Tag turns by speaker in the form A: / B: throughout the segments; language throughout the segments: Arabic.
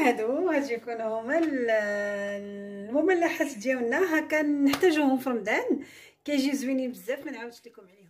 A: هادو يكونوا هما المملحات ديالنا، هكا نحتاجوهم في رمضان، كيجيو زوينين بزاف. ما نعاودش لكم عليهم.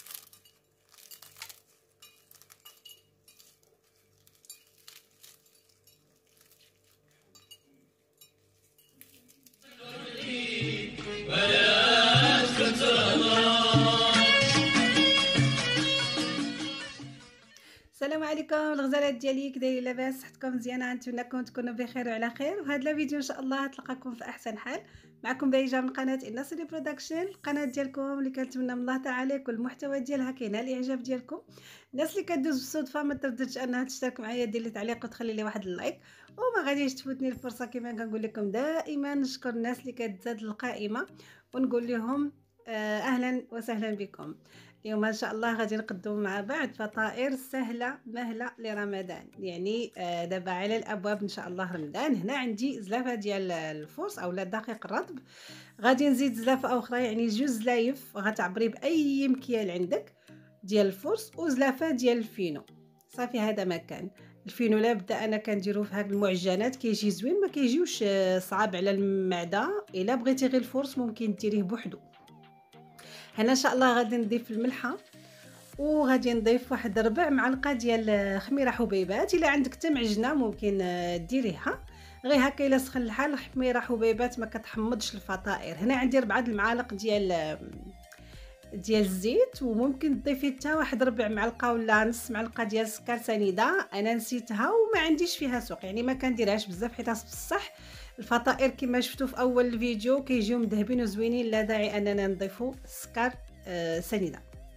A: السلام عليكم الغزالات ديالي، كي دايرين؟ لاباس؟ صحتكم مزيانه؟ نتمنىكم تكونوا بخير وعلى خير. وهذا الفيديو ان شاء الله تلقاكم في احسن حال. معكم بايجه من قناه النصري برودكشن، القناه ديالكم اللي كنتمنى من الله تعالى كل المحتوى ديالها كاينه الاعجاب ديالكم. الناس اللي كدوز بالصدفه ما ترددش انها تشترك معايا، دير لي تعليق وتخلي لي واحد اللايك، وما غاديش تفوتني الفرصه. كما كنقول لكم دائما نشكر الناس اللي كتزاد القائمه ونقول لهم اهلا وسهلا بكم. اليوم ان شاء الله غادي نقدم مع بعض فطائر سهله مهله لرمضان. يعني دابا على الابواب ان شاء الله رمضان. هنا عندي زلافه ديال الفرص اولا الدقيق الرطب، غادي نزيد زلافه اخرى يعني جوج زلايف غتعبري باي مكيال عندك ديال الفرص، وزلافه ديال الفينو. صافي هذا ما كان. الفينو لابد انا كنديرو في هاد المعجنات، كيجي زوين، ما كيجيوش صعاب على المعده. الا بغيتي غير الفرص ممكن ديريه بوحدو. هنا ان شاء الله غادي نضيف الملحه، وغادي نضيف واحد ربع معلقه ديال خميره حبيبات. الا عندك حتى معجنه ممكن ديريها، غير هكا الا سخن الحال. خميره حبيبات ما كتحمضش الفطائر. هنا عندي 4 المعالق ديال الزيت، وممكن تضيفي حتى واحد ربع معلقه ولا نص معلقه ديال السكر سنيده. انا نسيتها وما عنديش فيها سوق، يعني ما كنديرهاش بزاف، حيت بصح الفطائر كما شفتوا في اول الفيديو كيجيو مذهبين وزوينين، لا داعي اننا نضيفوا السكر سنيده.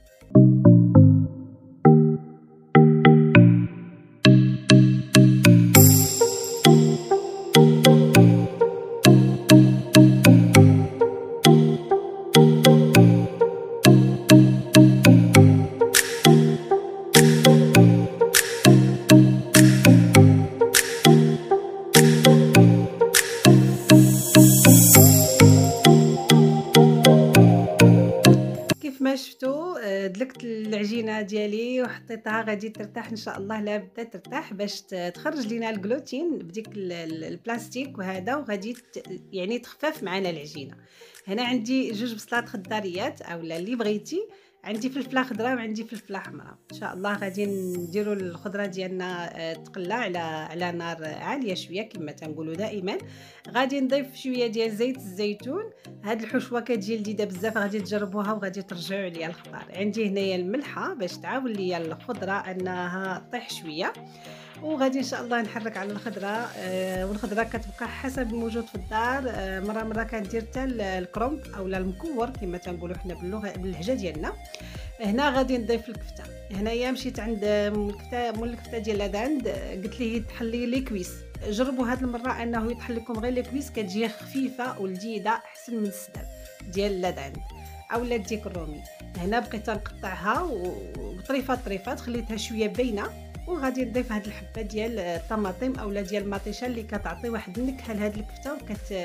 A: شفتوا دلكت العجينه ديالي وحطيتها، غادي ترتاح ان شاء الله. لا بدا ترتاح باش تخرج لينا الجلوتين بديك البلاستيك وهذا، وغادي يعني تخفف معنا العجينه. هنا عندي 2 بصلات خضاريات اولا اللي بغيتي، عندي فلفله خضراء وعندي فلفله حمراء. ان شاء الله غادي نديروا الخضره ديالنا تقلى على نار عاليه شويه كما تنقولوا دائما. غادي نضيف شويه ديال زيت الزيتون. هاد الحشوه كتجي لذيذه بزاف، غادي تجربوها وغادي ترجعوا ليا الخبار. عندي هنايا الملحه باش تعاون ليا الخضره انها طيح شويه، وغادي ان شاء الله نحرك على الخضره. والخضره كتبقى حسب الموجود في الدار. مره كندير حتى الكرومب اولا المكور كما تنقولوا حنا باللهجه ديالنا. هنا غادي نضيف الكفته. هنايا مشيت عند مول الكفته ديال لاداند، قلت ليه يطحلي لي كويس. جربوا هاد المره انه يطحل لكم غير لي كويس، كتجي خفيفه ولذيذه احسن من السدر ديال لاداند اولا الديك الرومي. هنا بقيت نقطعها وبطريفات خليتها شويه باينه، وغادي نضيف هاد الحبه ديال الطماطم اولا ديال المطيشه اللي كتعطي واحد النكهه لهاد الكفته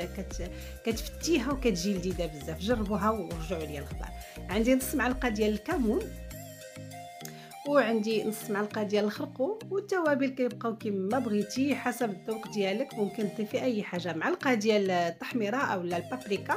A: كتفتيها وكتجي لذيذه بزاف. جربوها ورجعوا لي الخبار. عندي نص معلقه ديال الكمون، وعندي نص معلقه ديال الخرقوم، والتوابل كيبقاو كما بغيتي حسب الذوق ديالك، ممكن تضيفي اي حاجه. معلقه ديال التحميره اولا البابريكا.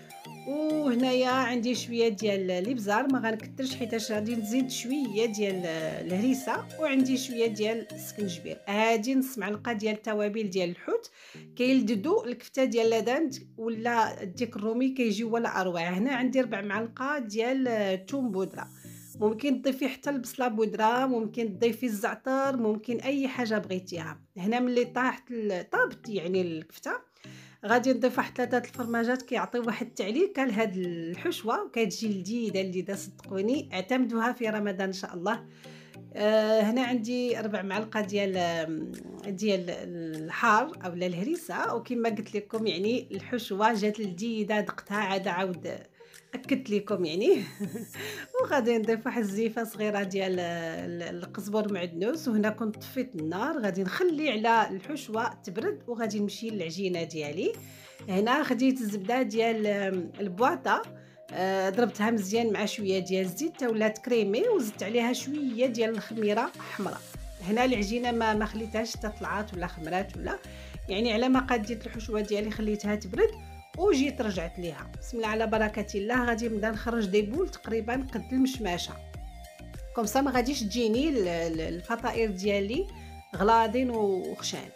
A: وهنايا عندي شويه ديال الابزار، ما غنكثرش حيت غادي نزيد شويه ديال الهريسه، وعندي شويه ديال السكنجبير. هادي نص معلقه ديال التوابل ديال الحوت كيلذذوا الكفته ديال لاداند ولا الديك الرومي كيجيو ولا اروع. هنا عندي 4 معالق ديال الثوم بودره، ممكن تضيفي حتى البصله بودره، ممكن تضيفي الزعتر، ممكن اي حاجه بغيتيها. هنا ملي طابت يعني الكفته غادي نضيف واحد 3 الفرماجات كيعطيو واحد التعليكه لهاد الحشوه وكتجي لذيذه صدقوني. اعتمدوها في رمضان ان شاء الله. هنا عندي 4 معالق ديال الحار اولا الهريسه، وكما قلت لكم يعني الحشوه جات لذيذه، دقتها عاود اكدت لكم يعني. وغادي نضيف واحد الزيفه صغيره ديال القزبر معدنوس. وهنا كنت طفيت النار، غادي نخلي على الحشوه تبرد وغادي نمشي للعجينه ديالي. هنا خديت الزبده ديال البواطه، ضربتها مزيان مع شويه ديال الزيت حتى ولات كريمي، وزدت عليها شويه ديال الخميره حمراء. هنا العجينه ما خليتهاش حتى طلعات ولا خمرات ولا، يعني على ما قديت الحشوه ديالي خليتها تبرد وجيت رجعت ليها. بسم الله على بركه الله. غادي نبدا نخرج دي بول تقريبا قد المشماشه، كومسا ما غاديش تجيني الفطائر ديالي غلاضين وخشان.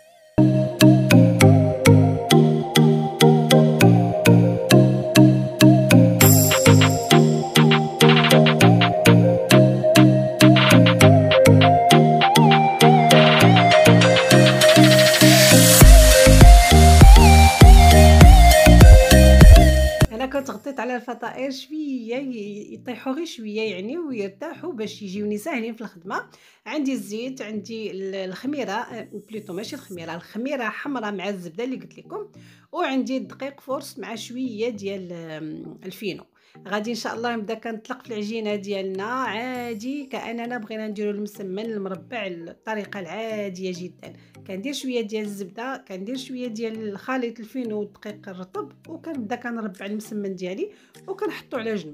A: كنت غطيت على الفطائر شويه يطيحوا غير شويه يعني ويرتاحوا باش يجيوني ساهلين في الخدمه. عندي الزيت، عندي الخميره بليطو ماشي الخميره حمراء مع الزبده اللي قلت لكم، وعندي الدقيق فورس مع شويه ديال الفينو. غادي ان شاء الله نبدا كنطلق في العجينه ديالنا عادي كاننا بغينا نديرو المسمن المربع الطريقه العاديه جدا. كندير شويه ديال الزبده، كندير شويه ديال خليط الفينو والدقيق الرطب، وكنبدا كنربع المسمن ديالي وكنحطو على جنب.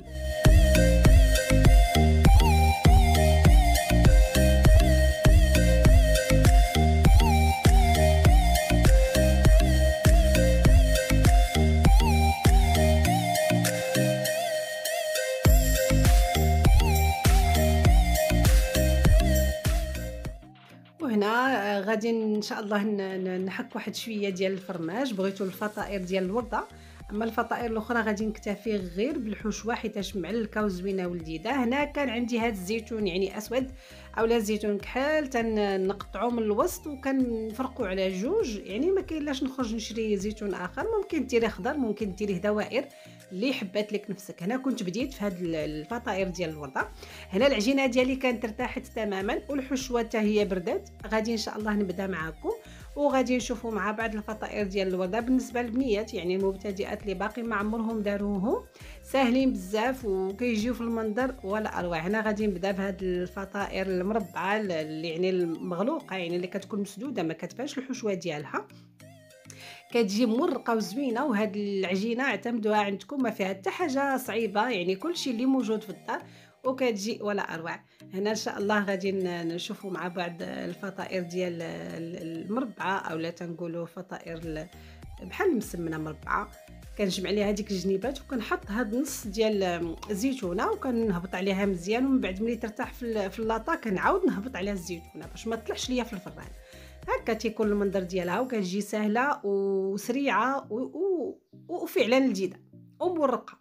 A: وهنا غادي ان شاء الله نحك واحد شويه ديال الفرماج. بغيتو الفطائر ديال الورده، اما الفطائر الاخرى غادي نكتفي غير بالحشوه حيتاش معلكه وزوينه ولذيذه. هنا كان عندي هذا الزيتون يعني اسود اولا زيتون كحل، تنقطعو من الوسط وكنفرقو على جوج، يعني ما كاين لاش نخرج نشري زيتون اخر. ممكن ديريه خضر، ممكن ديريه دوائر اللي حبات لك نفسك. هنا كنت بديت في هاد الفطائر ديال الورده. هنا العجينه ديالي كانت ارتاحت تماما والحشوه حتى هي بردات. غادي ان شاء الله نبدا معكم وغادي نشوفوا مع بعض الفطائر ديال الورده. بالنسبه للبنيات يعني المبتدئات اللي باقي ما عمرهم داروهم، ساهلين بزاف وكيجيو في المنظر ولا اروع. هنا غادي نبدا بهاد الفطائر المربعه اللي يعني المغلوقه، يعني اللي كتكون مسدوده ما كتبانش الحشوه ديالها، كتجي مرقه وزوينه. وهاد العجينه اعتمدوها عندكم، ما فيها حتى حاجه صعيبه، يعني كلشي اللي موجود في الدار وكتجي ولا اروع. هنا ان شاء الله غادي نشوفوا مع بعض الفطائر ديال المربعه اولا تنقولوا فطائر بحال المسمنه مربعه. كنجمع عليها هذيك الجنيبات وكنحط هاد النص ديال الزيتونه وكنهبط عليها مزيان، ومن بعد ملي ترتاح في اللاطا كنعاود نهبط عليها الزيتونه باش ما تطلعش ليا في الفران. هكا تيكون المنظر ديالها وكتجي سهله وسريعه وفعلا لذيذه ومورقه.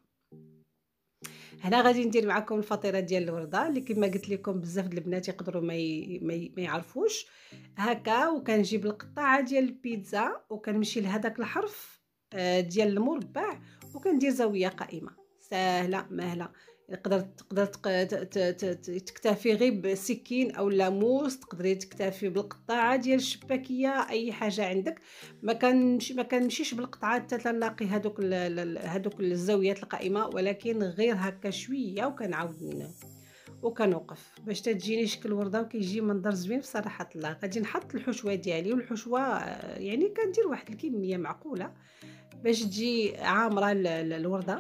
A: هنا غادي ندير معكم الفطيره ديال الورده اللي كما قلت لكم بزاف د البنات يقدروا ما يعرفوش هكا. وكنجيب القطعه ديال البيتزا وكنمشي لهداك الحرف ديال المربع وكندير زاويه قائمه سهله مهله. تقدر تكتفي غير بسكين او لاموس، تقدري تكتفي بالقطعه ديال الشباكيه اي حاجه عندك. ما كنمشيش بالقطعه حتى تنلاقي هذوك الزاويات القائمه، ولكن غير هكا شويه وكنعاود وكنوقف باش تجيني شكل ورده وكيجي منظر زوين بصراحه الله. غادي نحط الحشوه ديالي، والحشوه يعني كندير واحد الكميه معقوله باش تجي عامره الورده،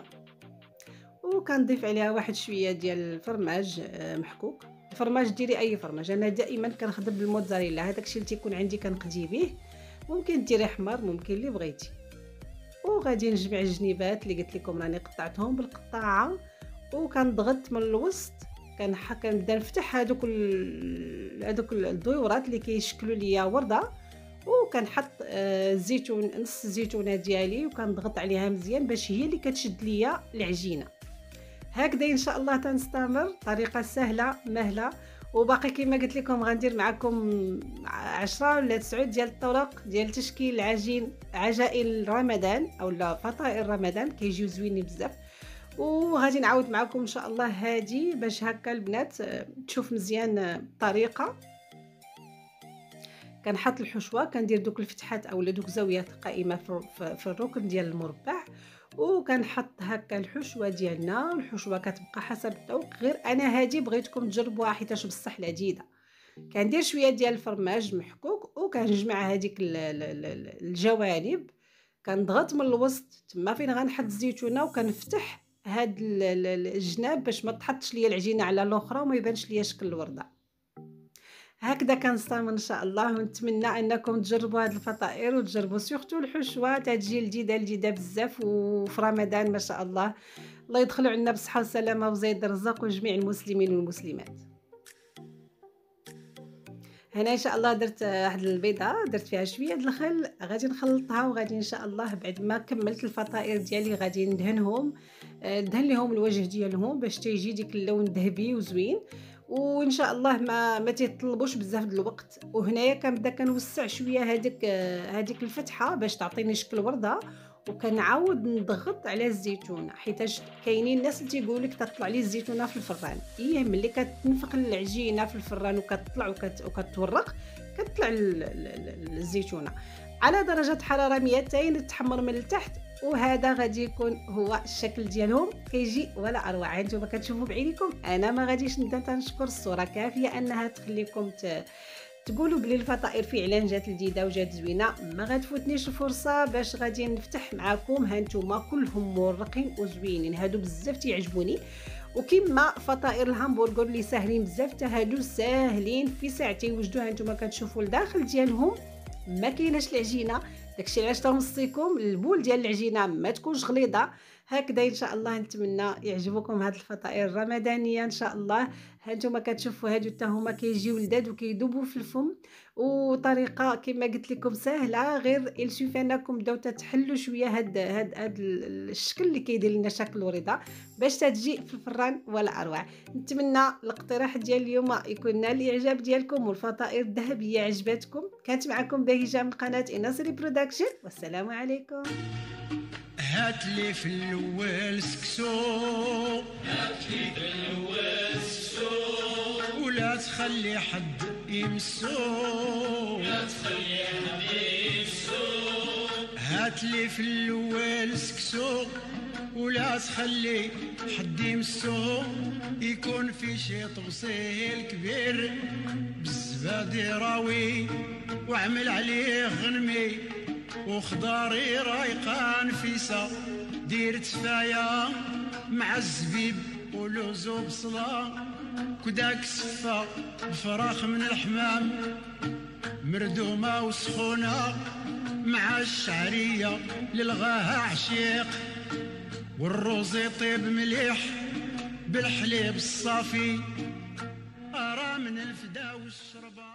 A: وكنضيف عليها واحد شويه ديال الفرماج محكوك. الفرماج ديري اي فرماج، انا دائما كنخدم بالموتزاريلا، هذاك الشيء اللي تيكون عندي كنقدي به. ممكن ديري حمر، ممكن اللي بغيتي. وغادي نجمع الجنيبات اللي قلت لكم راني قطعتهم بالقطاعه وكنضغط من الوسط. كنبدا نفتح هذوك الدويورات اللي كيشكلوا ليا ورده، وكنحط الزيتون نص الزيتونه ديالي وكنضغط عليها مزيان باش هي اللي كتشد ليا العجينه. هكذا ان شاء الله تنستمر، طريقه سهله مهله. وباقي كما قلت لكم غندير معكم 10 ولا 9 ديال الطرق ديال تشكيل عجائن رمضان اولا فطائر رمضان كيجيو زوينين بزاف. وغادي نعاود معكم ان شاء الله هادي باش هكا البنات تشوف مزيان الطريقه. كنحط الحشوه، كندير دوك الفتحات اولا دوك زاويات قائمه في الركن ديال المربع، وكنحط هكا الحشوه ديالنا. الحشوه كتبقى حسب الذوق، غير انا هادي بغيتكم تجربوها حيتاش بصح لذيذه. كندير شويه ديال الفرماج محكوك وكنجمع هذيك الجوانب، كنضغط من الوسط تما فين غنحط الزيتونه وكنفتح هاد الجناب باش ما تحطش ليا العجينه على الاخرى وما يبانش ليا شكل الورده. هكذا كنستمر إن شاء الله، ونتمنى أنكم تجربوا هاد الفطائر وتجربوا سورتو الحشوة تتجي لذيذة بزاف، وفي رمضان ما شاء الله، الله يدخلوا علينا بالصحة والسلامة وزايد الرزق وجميع المسلمين والمسلمات. هنا إن شاء الله درت واحد البيضة، درت فيها شوية د الخل، غادي نخلطها وغادي إن شاء الله بعد ما كملت الفطائر ديالي غادي ندهنهم، ندهن ليهم الوجه ديالهم باش تيجي ديك اللون ذهبي وزوين، وإن شاء الله ما تيطلبوش بزاف د الوقت. وهنايا كنبدا كنوسع شوية هاديك الفتحة باش تعطيني شكل وردة، وكنعاود نضغط على الزيتونة، حيتاش كاينين الناس اللي تيقول لك تطلع لي الزيتونة في الفران، ملي كتنفخ العجينة في الفران وكتطلع وكتورق كتطلع الزيتونة على درجة حرارة 200 تحمر من التحت. وهذا غادي يكون هو الشكل ديالهم، كيجي ولا اروع. هانتوما كتشوفوا بعينيكم، انا ما غاديش نبدا تنشكر، الصوره كافيه انها تخليكم تقولوا بلي الفطائر فعلا جات لذيذه وجات زوينه. ما غتفوتنيش الفرصه باش غادي نفتح معكم، هانتوما كلهم مورقين وزوينين، هادو بزاف تيعجبوني. وكما فطائر الهامبرغر اللي ساهلين بزاف، حتى هادو ساهلين في ساعتين يوجدوا. هانتوما كتشوفوا الداخل ديالهم ما كايناش العجينه، داكشي علاش تنوصيكم البول ديال العجينه ما تكونش غليظه. هكذا ان شاء الله نتمنى يعجبكم هاد الفطائر الرمضانيه ان شاء الله. هانتوما كتشوفوا هادو حتى هما كيجيو لذاذ وكيذوبوا في الفم، وطريقه كما قلت لكم سهله، غير السوف انكم بداو تحلوا شويه هاد الشكل اللي كيدير لنا شكل وريضه باش تجي في الفران ولا اروع. نتمنى الاقتراح ديال اليوم يكون نال الاعجاب ديالكم والفطائر الذهبيه عجبتكم. كانت معكم بهجه من قناه إناصري برودكشن، والسلام عليكم.
B: هات لي في الاول سكسو، هات لي في الاول سكسو، ولا تخلي حد يمسو، لا تخلي حد يمسو. هات لي في الاول سكسو ولا تخلي حد يمسو، يكون في شي تفصيل كبير بالزبادي راوي، واعمل عليه غنمي وخضاري رايقه نفيسه، دير تفايه مع الزبيب ولوز وبصله، كداك صفه بفراخ من الحمام مردومه وسخونه، مع الشعريه للغاها عشيق، والروز يطيب مليح بالحليب الصافي، أرى من الفدا والشربة.